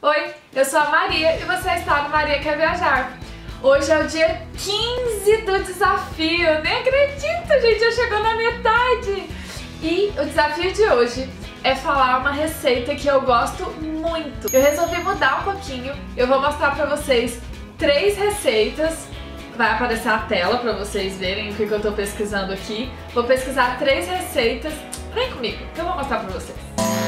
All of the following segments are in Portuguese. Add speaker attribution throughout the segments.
Speaker 1: Oi, eu sou a Maria e você está no Maria Quer Viajar. Hoje é o dia 15 do desafio, eu nem acredito, gente, já chegou na metade. E o desafio de hoje é falar uma receita que eu gosto muito. Eu resolvi mudar um pouquinho, eu vou mostrar pra vocês 3 receitas. Vai aparecer a tela pra vocês verem o que eu tô pesquisando aqui. Vou pesquisar 3 receitas. Vem comigo, que eu vou mostrar pra vocês.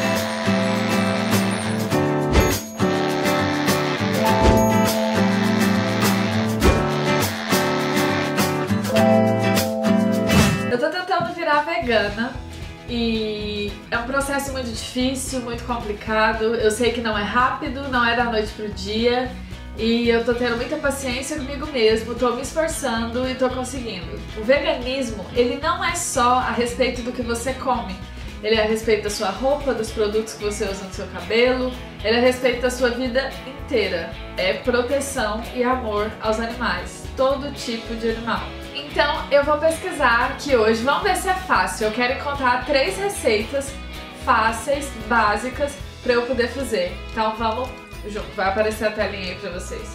Speaker 1: Eu tô tentando virar vegana e é um processo muito difícil, muito complicado. Eu sei que não é rápido, não é da noite pro dia e eu tô tendo muita paciência comigo mesmo, tô me esforçando e tô conseguindo. O veganismo, ele não é só a respeito do que você come. Ele é a respeito da sua roupa, dos produtos que você usa no seu cabelo, ele é a respeito da sua vida inteira. É proteção e amor aos animais, todo tipo de animal. Então eu vou pesquisar aqui hoje, vamos ver se é fácil. Eu quero encontrar 3 receitas fáceis, básicas, para eu poder fazer. Então vamos junto, vai aparecer a telinha aí pra vocês.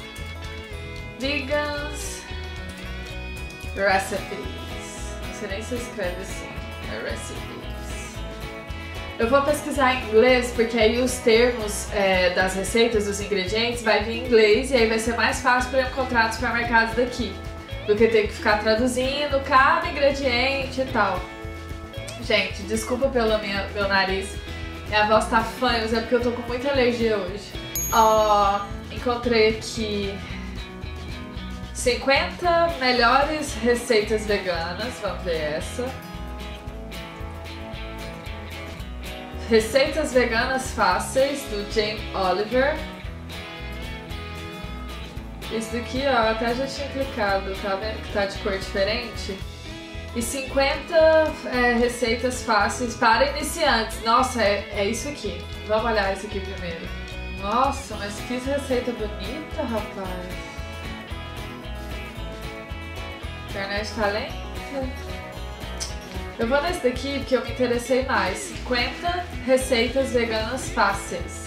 Speaker 1: Vegans Recipes. Não sei nem se escreve assim, é recipes. Eu vou pesquisar em inglês, porque aí os termos das receitas, dos ingredientes, vai vir em inglês e aí vai ser mais fácil para eu encontrar nos supermercados daqui, do que ter que ficar traduzindo cada ingrediente e tal. Gente, desculpa pelo meu nariz, minha voz tá fã, mas é porque eu tô com muita alergia hoje. Ó, encontrei aqui 50 melhores receitas veganas, vamos ver essa. Receitas veganas fáceis, do Jamie Oliver. Esse daqui, ó, até já tinha clicado, tá vendo que tá de cor diferente? E 50 receitas fáceis para iniciantes. Nossa, é isso aqui. Vamos olhar isso aqui primeiro. Nossa, mas que receita bonita, rapaz. A internet tá lenta. Eu vou nesse daqui porque eu me interessei mais. 50 receitas veganas fáceis.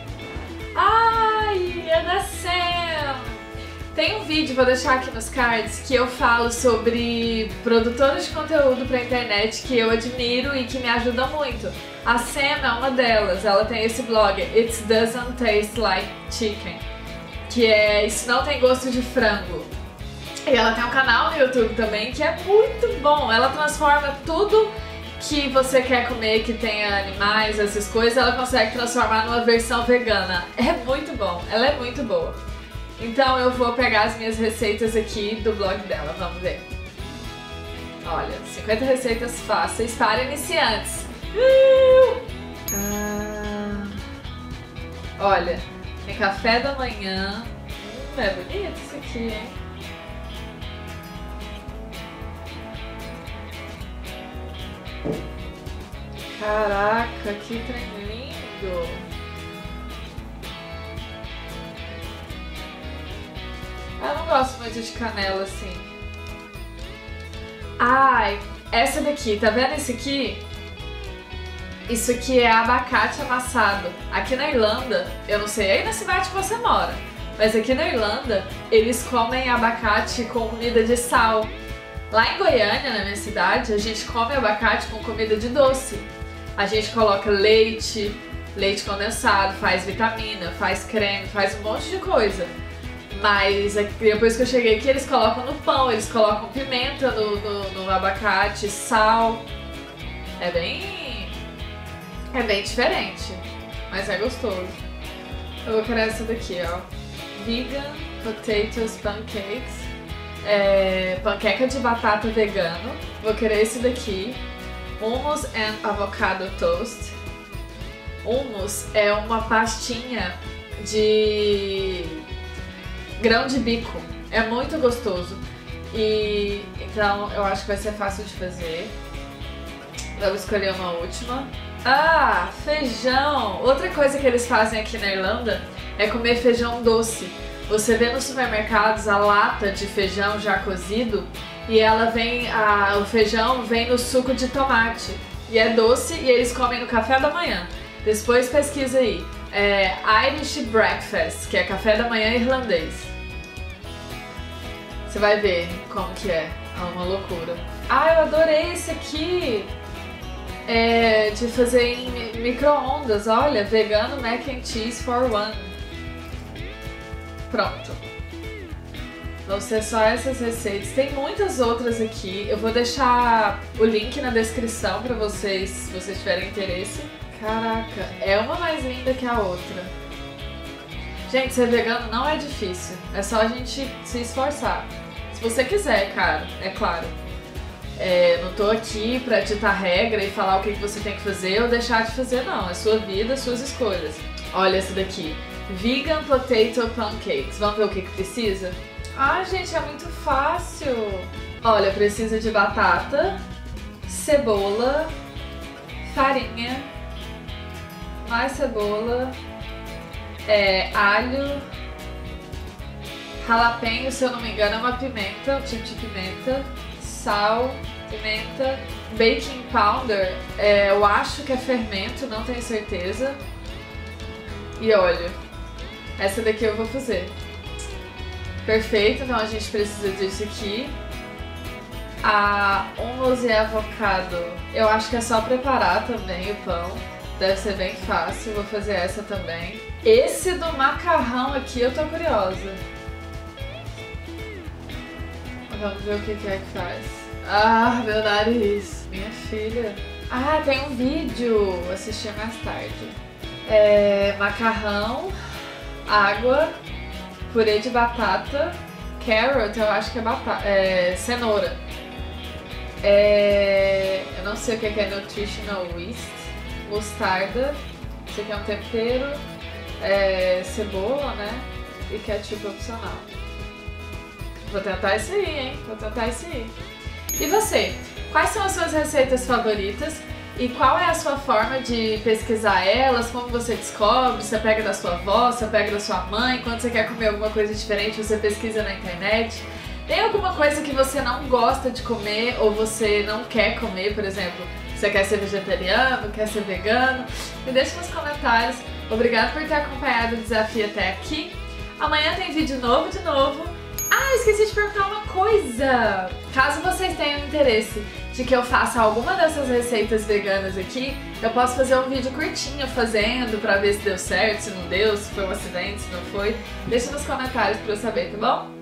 Speaker 1: Ai, é da Sam! Tem um vídeo, vou deixar aqui nos cards, que eu falo sobre produtoras de conteúdo pra internet que eu admiro e que me ajudam muito. A Sam é uma delas, ela tem esse blog, It Doesn't Taste Like Chicken, que é Isso Não Tem Gosto de Frango. E ela tem um canal no YouTube também que é muito bom, ela transforma tudo que você quer comer, que tenha animais, essas coisas, ela consegue transformar numa versão vegana. É muito bom, ela é muito boa. Então eu vou pegar as minhas receitas aqui do blog dela, vamos ver. Olha, 50 receitas fáceis para iniciantes. Olha, tem café da manhã. É bonito isso aqui, hein? Caraca, que trem lindo! Eu não gosto muito de canela assim. Ai, essa daqui, tá vendo esse aqui? Isso aqui é abacate amassado. Aqui na Irlanda, eu não sei aí na cidade que você mora, mas aqui na Irlanda, eles comem abacate com comida de sal. Lá em Goiânia, na minha cidade, a gente come abacate com comida de doce. A gente coloca leite, leite condensado, faz vitamina, faz creme, faz um monte de coisa. Mas depois que eu cheguei aqui, eles colocam no pão, eles colocam pimenta no abacate, sal. É bem diferente, mas é gostoso. Eu vou querer essa daqui, ó. Vegan Potatoes Pancakes. Panqueca de batata vegano. Vou querer esse daqui. Hummus and Avocado Toast. Hummus é uma pastinha de grão de bico, é muito gostoso e então eu acho que vai ser fácil de fazer. Vamos escolher uma última. Ah, feijão! Outra coisa que eles fazem aqui na Irlanda é comer feijão doce. Você vê nos supermercados a lata de feijão já cozido e ela vem, o feijão vem no suco de tomate e é doce e eles comem no café da manhã. Depois pesquisa aí. Irish Breakfast, que é café da manhã irlandês. Você vai ver como que é uma loucura. Ah, eu adorei esse aqui! De fazer em micro-ondas, olha, vegano mac and cheese for one. Pronto. Vão ser só essas receitas. Tem muitas outras aqui. Eu vou deixar o link na descrição pra vocês, se vocês tiverem interesse. Caraca, é uma mais linda que a outra. Gente, ser vegano não é difícil. É só a gente se esforçar. Se você quiser, cara, é claro. Não tô aqui pra ditar regra e falar o que você tem que fazer ou deixar de fazer, não. É sua vida, suas escolhas. Olha essa daqui. Vegan Potato Pancakes. Vamos ver o que precisa? Ah, gente, é muito fácil. Olha, precisa de batata, cebola, farinha, mais cebola, alho, jalapeño, se eu não me engano é uma pimenta, um tipo de pimenta, sal, pimenta, baking powder, eu acho que é fermento, não tenho certeza, e óleo. Essa daqui eu vou fazer. Perfeito, então a gente precisa disso aqui. Hummus e avocado, eu acho que é só preparar também o pão. Deve ser bem fácil, vou fazer essa também. Esse do macarrão aqui eu tô curiosa. Vamos ver o que é que faz. Ah, meu nariz. Minha filha. Ah, tem um vídeo. Vou assistir mais tarde. Macarrão, água, purê de batata, carrot, eu acho que é batata, cenoura. Eu não sei o que é nutritional yeast, mostarda, isso aqui é um tempero, cebola, né? E ketchup opcional. Vou tentar isso aí, hein? Vou tentar isso aí. E você? Quais são as suas receitas favoritas? E qual é a sua forma de pesquisar elas? Como você descobre? Você pega da sua avó? Você pega da sua mãe? Quando você quer comer alguma coisa diferente, você pesquisa na internet? Tem alguma coisa que você não gosta de comer ou você não quer comer, por exemplo? Você quer ser vegetariano? Quer ser vegano? Me deixa nos comentários. Obrigada por ter acompanhado o desafio até aqui. Amanhã tem vídeo novo de novo. Ah, esqueci de perguntar uma coisa! Caso vocês tenham interesse de que eu faça alguma dessas receitas veganas aqui, eu posso fazer um vídeo curtinho fazendo pra ver se deu certo, se não deu, se foi um acidente, se não foi. Deixa nos comentários pra eu saber, tá bom?